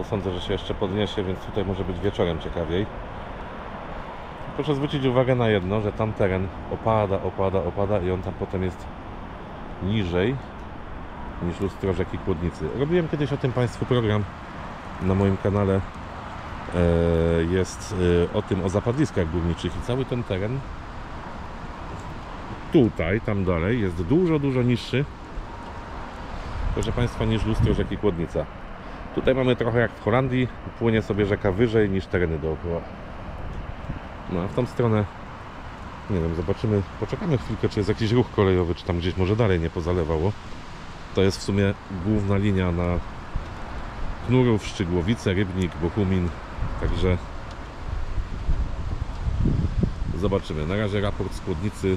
sądzę, że się jeszcze podniesie, więc tutaj może być wieczorem ciekawiej. Proszę zwrócić uwagę na jedno, że tam teren opada i on tam potem jest niżej niż lustro rzeki Kłodnicy. Robiłem kiedyś o tym Państwu program na moim kanale. Jest o tym, o zapadliskach górniczych i cały ten teren tutaj, tam dalej jest dużo niższy, proszę Państwa, niż lustro rzeki Kłodnica. Tutaj mamy trochę jak w Holandii, płynie sobie rzeka wyżej niż tereny dookoła. No a w tą stronę, nie wiem, zobaczymy, poczekamy chwilkę, czy jest jakiś ruch kolejowy, czy tam gdzieś może dalej nie pozalewało. To jest w sumie główna linia na Knurów, Szczygłowice, Rybnik, Bochumin, także zobaczymy. Na razie raport z Kłodnicy.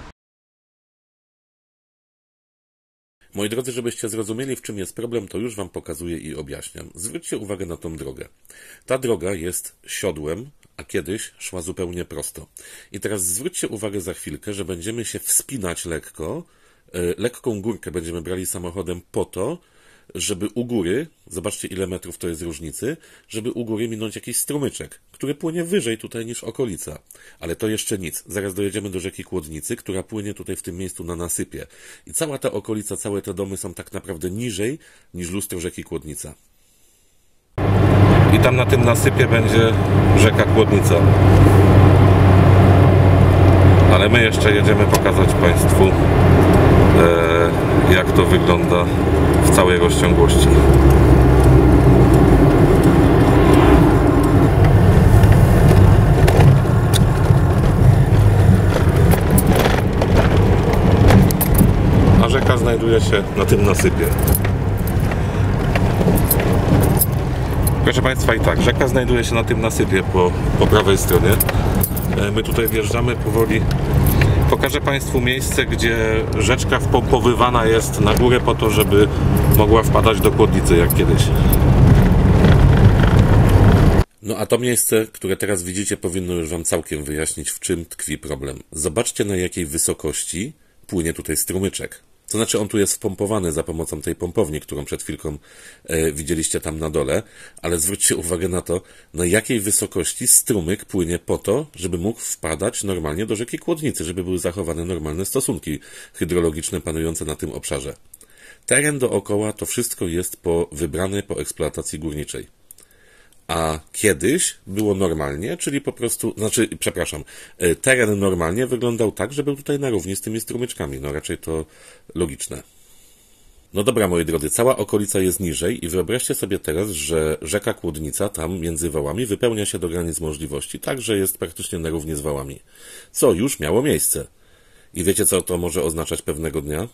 Moi drodzy, żebyście zrozumieli, w czym jest problem, to już Wam pokazuję i objaśniam. Zwróćcie uwagę na tą drogę. Ta droga jest siodłem, a kiedyś szła zupełnie prosto. I teraz zwróćcie uwagę za chwilkę, że będziemy się wspinać lekko, lekką górkę będziemy brali samochodem po to, żeby u góry, zobaczcie ile metrów to jest różnicy, żeby u góry minąć jakiś strumyczek, który płynie wyżej tutaj niż okolica. Ale to jeszcze nic. Zaraz dojedziemy do rzeki Kłodnicy, która płynie tutaj w tym miejscu na nasypie. I cała ta okolica, całe te domy są tak naprawdę niżej niż lustro rzeki Kłodnica. I tam na tym nasypie będzie rzeka Kłodnica. Ale my jeszcze jedziemy pokazać Państwu, jak to wygląda w całej rozciągłości. A rzeka znajduje się na tym nasypie. Proszę Państwa, i tak, rzeka znajduje się na tym nasypie po prawej stronie. My tutaj wjeżdżamy powoli. Pokażę Państwu miejsce, gdzie rzeczka wpompowywana jest na górę po to, żeby mogła wpadać do Kłodnicy, jak kiedyś. No a to miejsce, które teraz widzicie, powinno już Wam całkiem wyjaśnić, w czym tkwi problem. Zobaczcie, na jakiej wysokości płynie tutaj strumyczek. To znaczy, on tu jest wpompowany za pomocą tej pompowni, którą przed chwilką widzieliście tam na dole, ale zwróćcie uwagę na to, na jakiej wysokości strumyk płynie po to, żeby mógł wpadać normalnie do rzeki Kłodnicy, żeby były zachowane normalne stosunki hydrologiczne panujące na tym obszarze. Teren dookoła to wszystko jest wybrane po eksploatacji górniczej. A kiedyś było normalnie, czyli po prostu, teren normalnie wyglądał tak, że był tutaj na równi z tymi strumyczkami. No raczej to logiczne. No dobra, moi drodzy, cała okolica jest niżej i wyobraźcie sobie teraz, że rzeka Kłodnica tam między wałami wypełnia się do granic możliwości, tak, że jest praktycznie na równi z wałami. Co już miało miejsce. I wiecie, co to może oznaczać pewnego dnia?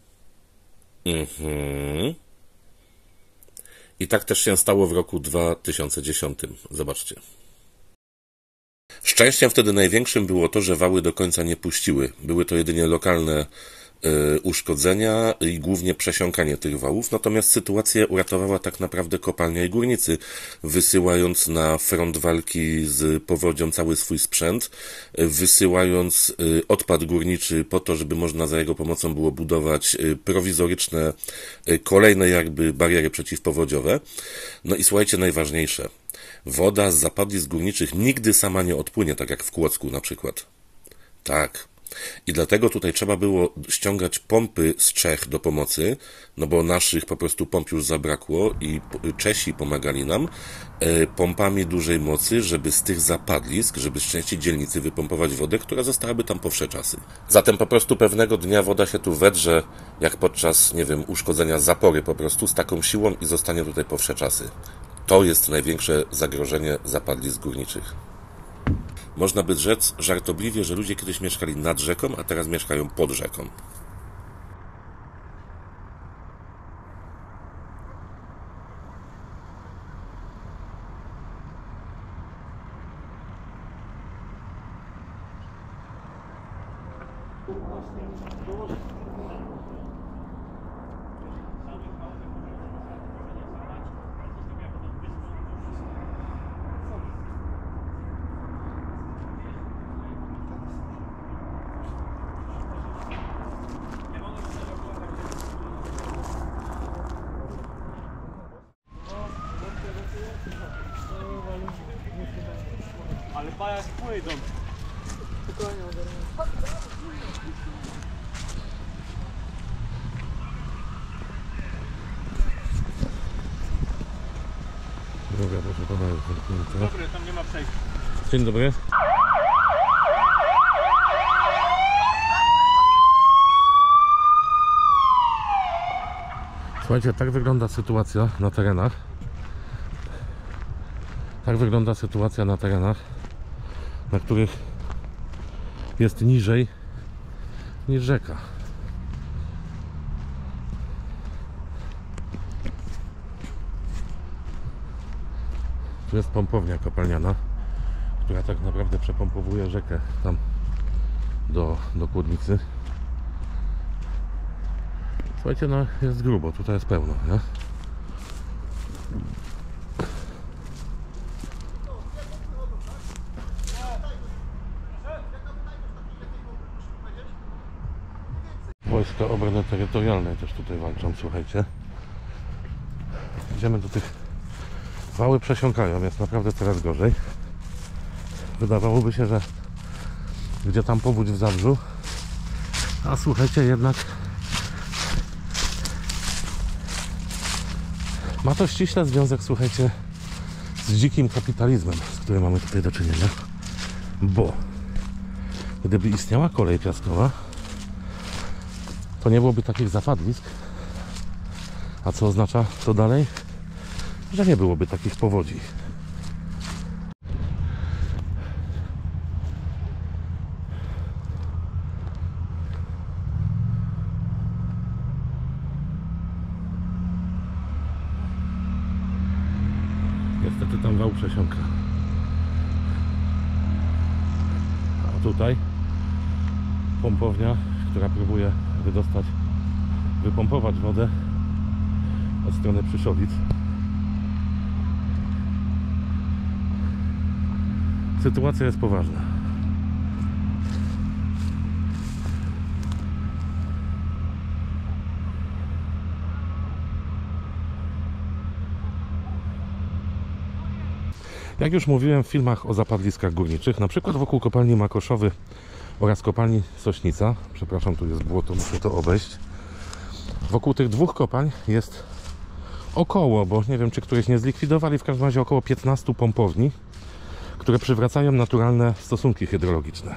I tak też się stało w roku 2010. Zobaczcie. Szczęściem wtedy największym było to, że wały do końca nie puściły. Były to jedynie lokalne uszkodzenia i głównie przesiąkanie tych wałów, natomiast sytuację uratowała tak naprawdę kopalnia i górnicy, wysyłając na front walki z powodzią cały swój sprzęt, wysyłając odpad górniczy po to, żeby można za jego pomocą było budować prowizoryczne, kolejne jakby bariery przeciwpowodziowe. No i słuchajcie, najważniejsze. Woda z zapadlisk górniczych nigdy sama nie odpłynie, tak jak w Kłodzku na przykład. Tak. I dlatego tutaj trzeba było ściągać pompy z Czech do pomocy, no bo naszych po prostu pomp już zabrakło i Czesi pomagali nam pompami dużej mocy, żeby z tych zapadlisk, żeby z części dzielnicy wypompować wodę, która zostałaby tam po wsze czasy. Zatem po prostu pewnego dnia woda się tu wedrze, jak podczas, nie wiem, uszkodzenia zapory po prostu z taką siłą i zostanie tutaj po wsze czasy. To jest największe zagrożenie zapadlisk górniczych. Można by rzec żartobliwie, że ludzie kiedyś mieszkali nad rzeką, a teraz mieszkają pod rzeką. Chyba jak pójdą. Spokojnie ogarnę. Droga, proszę pana, jest zamknięta. Dobry, tam nie ma przejścia. Dzień dobry. Słuchajcie, tak wygląda sytuacja na terenach. Tak wygląda sytuacja na terenach, na których jest niżej niż rzeka. Tu jest pompownia kopalniana, która tak naprawdę przepompowuje rzekę tam do Kłodnicy. Słuchajcie, no jest grubo, tutaj jest pełno, nie? Wojska Obrony Terytorialnej też tutaj walczą, słuchajcie. Idziemy do tych... Wały przesiąkają, jest naprawdę coraz gorzej. Wydawałoby się, że gdzie tam powódź w Zabrzu, a słuchajcie, jednak ma to ściśle związek, słuchajcie, z dzikim kapitalizmem, z którym mamy tutaj do czynienia. Bo gdyby istniała kolej piaskowa, to nie byłoby takich zapadlisk. A co oznacza to dalej? Że nie byłoby takich powodzi. Niestety tam wał przesiąka. A tutaj pompownia, która próbuje wypompować wodę od strony Przyszowic. Sytuacja jest poważna. Jak już mówiłem w filmach o zapadliskach górniczych, na przykład wokół kopalni Makoszowy oraz kopalni Sośnica, przepraszam, tu jest błoto, muszę to obejść. Wokół tych dwóch kopalń jest około, bo nie wiem, czy któreś nie zlikwidowali, w każdym razie około 15 pompowni, które przywracają naturalne stosunki hydrologiczne.